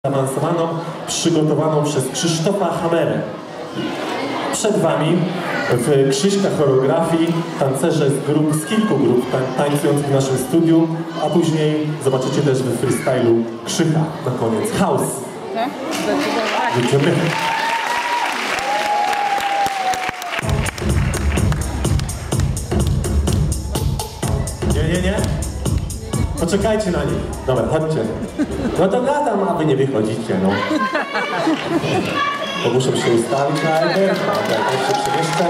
zaawansowaną, przygotowaną przez Krzysztofa Hamerę. Przed Wami w Krzyśka choreografii tancerze z kilku grup tańcujących w naszym studiu, a później zobaczycie też w freestylu Krzycha na koniec. House! Jedziemy. Nie. Poczekajcie na nich. Dobra, chodźcie. No to gadam, a wy nie wychodzicie, no. Bo muszę się ustawić najpierw. Tak, ja się przemieszczę.